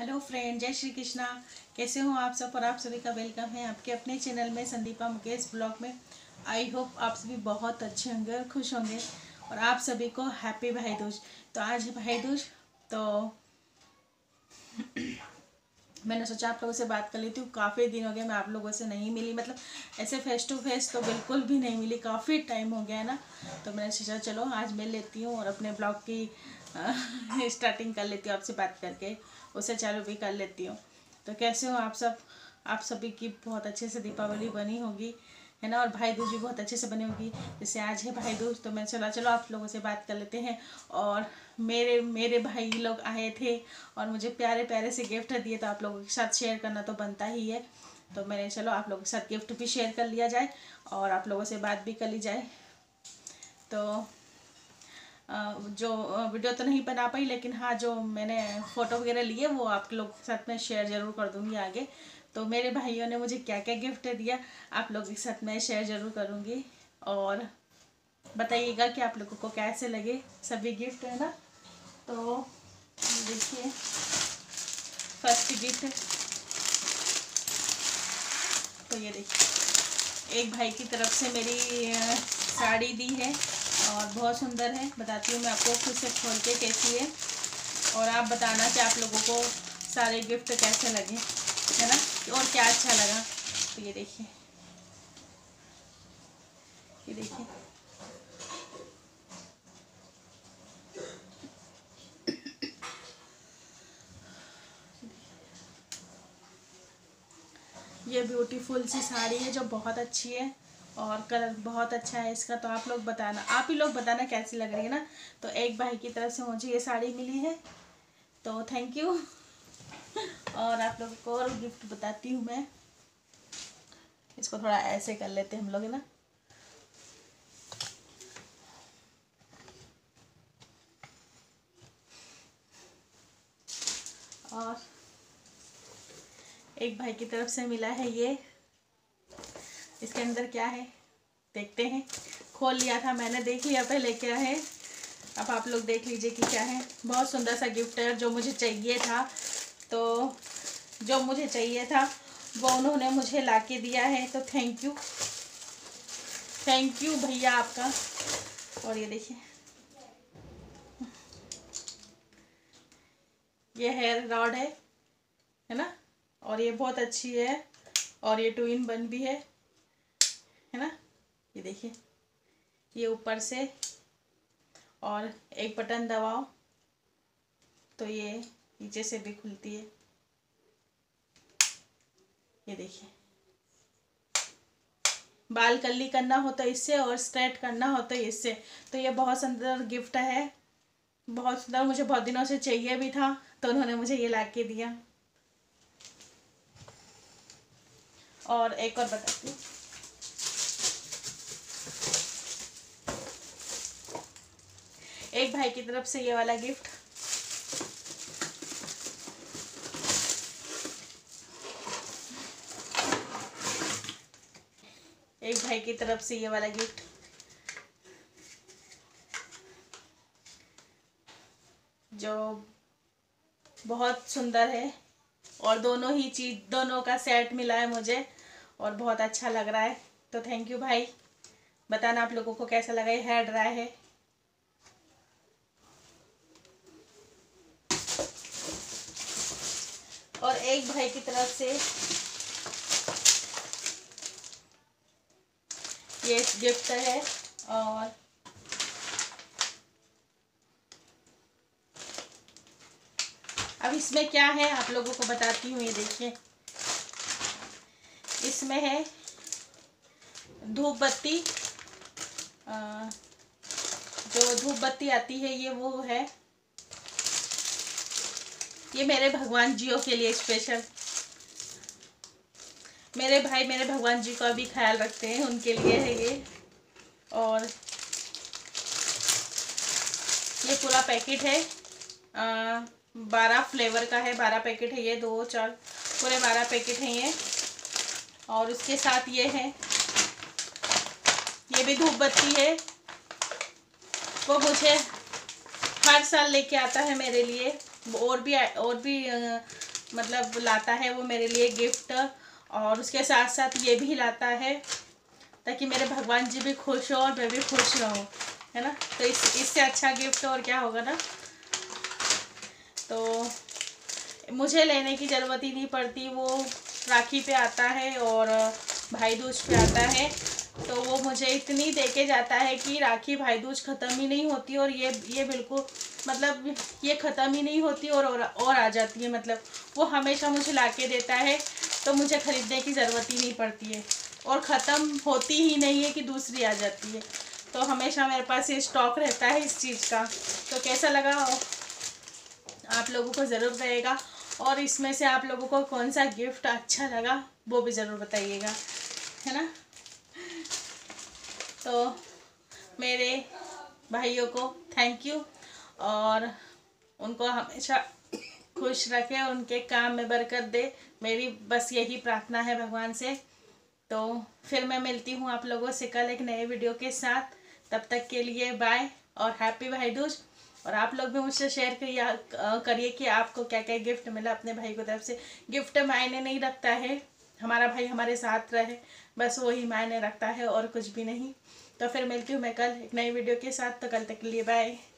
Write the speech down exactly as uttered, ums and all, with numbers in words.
Hello friend, जय श्री कृष्णा। कैसे हो आप सब? और आप सभी का वेलकम है आपके अपने चैनल में संदीपा मुकेश ब्लॉग में। आई होप आप सभी बहुत अच्छे होंगे और खुश होंगे और आप सभी को हैप्पी भाई दूज। तो आज है भाई दूज, तो मैंने सोचा आप लोगों से बात कर लेती हूँ। काफ़ी दिन हो गए मैं आप लोगों से नहीं मिली, मतलब ऐसे फेस टू फेस तो बिल्कुल भी नहीं मिली, काफ़ी टाइम हो गया है ना। तो मैंने सोचा चलो आज मिल लेती हूँ और अपने ब्लॉग की स्टार्टिंग कर लेती हूँ, आपसे बात करके उसे चालू भी कर लेती हूँ। तो कैसे हो आप सब? आप सभी की बहुत अच्छे से दीपावली बनी होगी, है ना, और भाई दूज भी बहुत अच्छे से बनी होगी। जैसे आज है भाई दूज, तो मैं चला चलो आप लोगों से बात कर लेते हैं। और मेरे मेरे भाई लोग आए थे और मुझे प्यारे प्यारे से गिफ्ट दिए, तो आप लोगों के साथ शेयर करना तो बनता ही है। तो मैंने चलो आप लोगों के साथ गिफ्ट भी शेयर कर लिया जाए और आप लोगों से बात भी कर ली जाए। तो जो वीडियो तो नहीं बना पाई, लेकिन हाँ जो मैंने फ़ोटो वगैरह लिए वो आप लोग के साथ मैं शेयर ज़रूर कर दूँगी आगे। तो मेरे भाइयों ने मुझे क्या क्या गिफ्ट दिया आप लोगों के साथ मैं शेयर ज़रूर करूँगी, और बताइएगा कि आप लोगों को कैसे लगे सभी गिफ्ट, है ना। तो देखिए फर्स्ट गिफ्ट, तो ये देखिए एक भाई की तरफ से मेरी साड़ी दी है और बहुत सुंदर है। बताती हूँ मैं आपको खुद से खोल के कैसी है, और आप बताना कि आप लोगों को सारे गिफ्ट कैसे लगे, है ना, और क्या अच्छा लगा। तो ये देखिए, ये देखिए ये ब्यूटीफुल सी साड़ी है जो बहुत अच्छी है और कलर बहुत अच्छा है इसका। तो आप लोग बताना, आप ही लोग बताना कैसी लग रही है ना। तो एक भाई की तरफ से मुझे ये साड़ी मिली है, तो थैंक यू। और आप लोगों को और गिफ्ट बताती हूँ मैं। इसको थोड़ा ऐसे कर लेते हैं हम लोग, है ना। और एक भाई की तरफ से मिला है ये, इसके अंदर क्या है देखते हैं। खोल लिया था मैंने, देख लिया पहले क्या है, अब आप लोग देख लीजिए कि क्या है। बहुत सुंदर सा गिफ्ट है जो मुझे चाहिए था। तो जो मुझे चाहिए था वो उन्होंने मुझे ला के दिया है, तो थैंक यू, थैंक यू भैया आपका। और ये देखिए ये हेयर रॉड है है ना, और ये बहुत अच्छी है और ये टू इन वन भी है है ना। ये देखिए ये ऊपर से, और एक बटन दबाओ तो ये नीचे से भी खुलती है। ये देखिए, बाल कर्ली करना हो तो इससे, और स्ट्रेट करना हो तो इससे। तो ये बहुत सुंदर गिफ्ट है, बहुत सुंदर, मुझे बहुत दिनों से चाहिए भी था, तो उन्होंने मुझे ये ला के दिया। और एक और बताती हूँ, एक भाई की तरफ से ये वाला गिफ्ट, एक भाई की तरफ से ये वाला गिफ्ट, जो बहुत सुंदर है, और दोनों ही चीज, दोनों का सेट मिला है मुझे और बहुत अच्छा लग रहा है। तो थैंक यू भाई। बताना आप लोगों को कैसा लगा, ये हेयर ड्राई है। और एक भाई की तरफ से ये गिफ्ट है, और अब इसमें क्या है आप लोगों को बताती हूँ। ये देखिए इसमें है धूप बत्ती, जो धूप बत्ती आती है ये वो है, ये मेरे भगवान जियों के लिए स्पेशल। मेरे भाई मेरे भगवान जी का भी ख्याल रखते हैं, उनके लिए है ये। और ये पूरा पैकेट है, बारह फ्लेवर का है, बारह पैकेट है ये, दो चार पूरे बारह पैकेट हैं ये। और उसके साथ ये है, ये भी धूप बत्ती है, वो मुझे हर साल लेके आता है मेरे लिए। और भी और भी मतलब लाता है वो मेरे लिए गिफ्ट, और उसके साथ साथ ये भी लाता है ताकि मेरे भगवान जी भी खुश हो और मैं भी खुश रहूँ, है ना। तो इस इससे अच्छा गिफ्ट और क्या होगा ना। तो मुझे लेने की ज़रूरत ही नहीं पड़ती, वो राखी पे आता है और भाई दूज पे आता है, तो वो मुझे इतनी देके जाता है कि राखी भाई दूज ख़त्म ही नहीं होती, और ये ये बिल्कुल मतलब ये ख़त्म ही नहीं होती और और, और आ जाती है। मतलब वो हमेशा मुझे लाके देता है, तो मुझे ख़रीदने की ज़रूरत ही नहीं पड़ती है, और ख़त्म होती ही नहीं है कि दूसरी आ जाती है। तो हमेशा मेरे पास ये स्टॉक रहता है इस चीज़ का। तो कैसा लगा आप लोगों को ज़रूर बताइएगा, और इसमें से आप लोगों को कौन सा गिफ्ट अच्छा लगा वो भी ज़रूर बताइएगा, है ना। तो मेरे भाइयों को थैंक यू, और उनको हमेशा खुश रखे, उनके काम में बरकत दे, मेरी बस यही प्रार्थना है भगवान से। तो फिर मैं मिलती हूँ आप लोगों से कल एक नए वीडियो के साथ। तब तक के लिए बाय और हैप्पी भाई दूज। और आप लोग भी मुझसे शेयर करिए करिए कि आपको क्या क्या गिफ्ट मिला अपने भाई की तरफ से। गिफ्ट मायने नहीं रखता है, हमारा भाई हमारे साथ रहे बस वही मायने रखता है, और कुछ भी नहीं। तो फिर मिलती हूँ मैं कल एक नई वीडियो के साथ। तो कल तक के लिए बाय।